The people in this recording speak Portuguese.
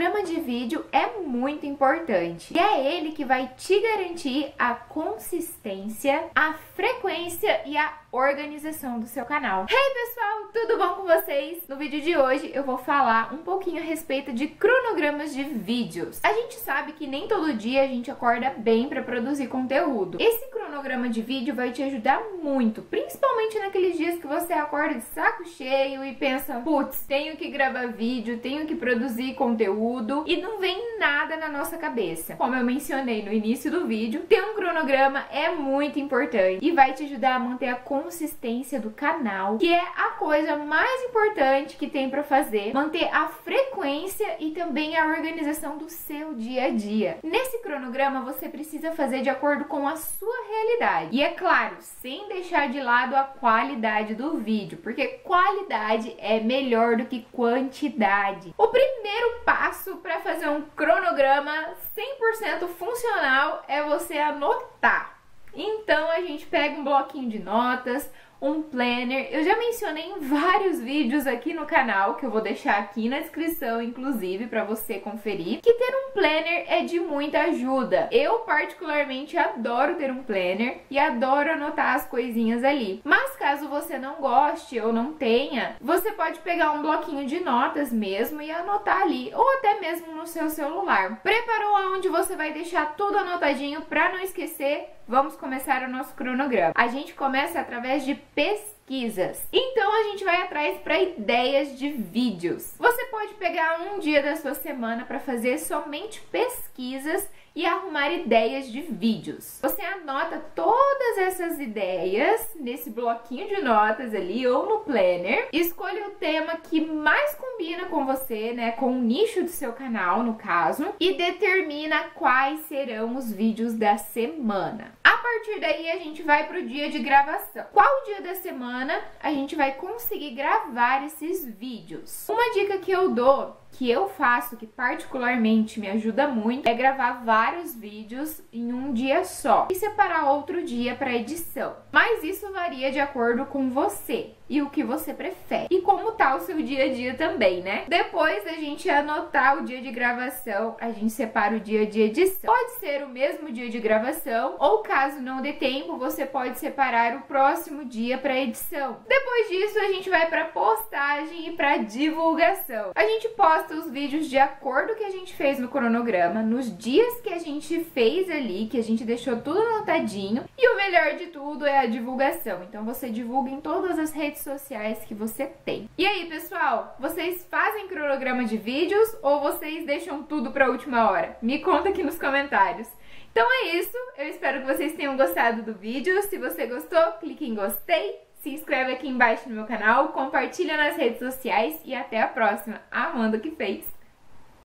cronograma de vídeo é muito importante e é ele que vai te garantir a consistência, a frequência e a organização do seu canal. Hey pessoal, tudo bom com vocês? No vídeo de hoje eu vou falar um pouquinho a respeito de cronogramas de vídeos. A gente sabe que nem todo dia a gente acorda bem para produzir conteúdo. Esse cronograma de vídeo vai te ajudar muito, principalmente naqueles dias que você acorda de saco cheio e pensa, putz, tenho que gravar vídeo, tenho que produzir conteúdo e não vem nada na nossa cabeça. Como eu mencionei no início do vídeo, ter um cronograma é muito importante e vai te ajudar a manter a consistência do canal, que é a coisa mais importante que tem para fazer, manter a frequência e também a organização do seu dia a dia. Nesse cronograma você precisa fazer de acordo com a sua realidade e, é claro, sem deixar de lado a qualidade do vídeo, porque qualidade é melhor do que quantidade. O primeiro passo para fazer um cronograma 100% funcional é você anotar. Então a gente pega um bloquinho de notas, um planner. Eu já mencionei em vários vídeos aqui no canal, que eu vou deixar aqui na descrição, inclusive, para você conferir, que ter um planner é de muita ajuda. Eu, particularmente, adoro ter um planner e adoro anotar as coisinhas ali. Mas caso você não goste ou não tenha, você pode pegar um bloquinho de notas mesmo e anotar ali, ou até mesmo no seu celular. Preparou aonde você vai deixar tudo anotadinho para não esquecer? Vamos começar o nosso cronograma. A gente começa através de pesquisas. Então a gente vai atrás para ideias de vídeos. Você pode pegar um dia da sua semana para fazer somente pesquisas e arrumar ideias de vídeos. Você anota todas essas ideias nesse bloquinho de notas ali ou no planner. Escolhe o tema que mais combina com você, né, com o nicho do seu canal, no caso, e determina quais serão os vídeos da semana. A partir daí a gente vai para o dia de gravação. Qual dia da semana a gente vai conseguir gravar esses vídeos? Uma dica que eu dou, que eu faço, que particularmente me ajuda muito, é gravar vários vídeos em um dia só e separar outro dia para edição. Mas isso varia de acordo com você e o que você prefere e como tá o seu dia a dia também, né? Depois da gente anotar o dia de gravação, a gente separa o dia de edição. Pode ser o mesmo dia de gravação ou, caso não dê tempo, você pode separar o próximo dia para edição. Depois disso, a gente vai para postagem e para divulgação. A gente posta os vídeos de acordo com o que a gente fez no cronograma, nos dias que a gente fez ali, que a gente deixou tudo anotadinho, e o melhor de tudo é a divulgação. Então você divulga em todas as redes sociais que você tem. E aí, pessoal, vocês fazem cronograma de vídeos ou vocês deixam tudo para a última hora? Me conta aqui nos comentários. Então é isso, eu espero que vocês tenham gostado do vídeo. Se você gostou, clique em gostei, se inscreve aqui embaixo no meu canal, compartilha nas redes sociais e até a próxima. Amanda que fez!